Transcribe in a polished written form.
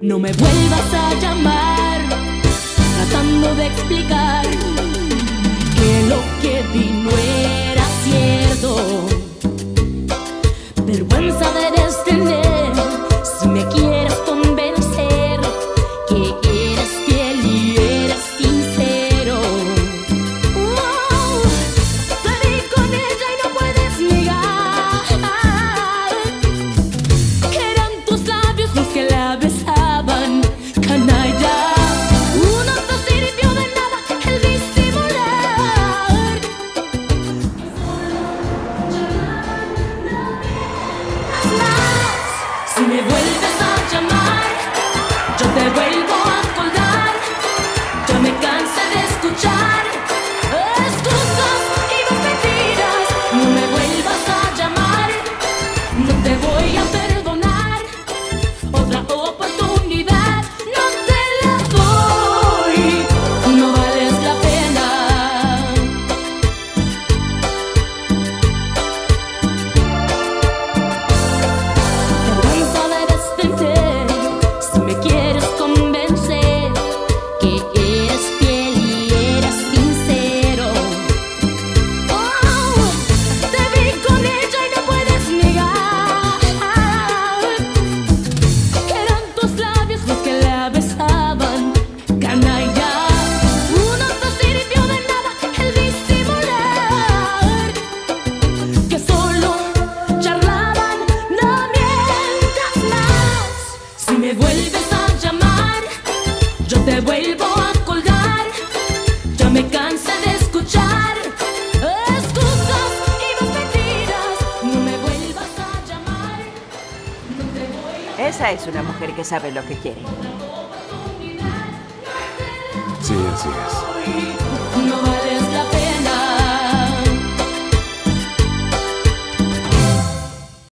No me vuelvas a llamar, tratando de explicar que lo que vi no era cierto. Vergüenza debes tener si me quieres convencer que eres fiel y eres sincero. Te vi con ella y no puedes negar que eran tus labios los que la besaban, canalla. No te sirvió de nada el disimular. Si me vuelves a llamar, yo te vuelvo a colgar. Yo me cansé de escuchar excusas y más mentiras. No me vuelvas a llamar, no te voy a perdonar. Otra oportunidad no te la doy, no vales la pena. Vergüenza debes tener si me quieres convencer que eres fiel y eres sincero. Te vi con ella y no puedes negar que eran tus labios los que la besaban, canalla. No te sirvió de nada el disimular, que solo charlaban, no mientas más. Si me vuelves a llamar, yo te vuelvo a colgar. Ya me cansé de escuchar excusas y más mentiras. No me vuelvas a llamar, no te voy a Esa es una mujer que sabe lo que quiere. Sí, así es. oír.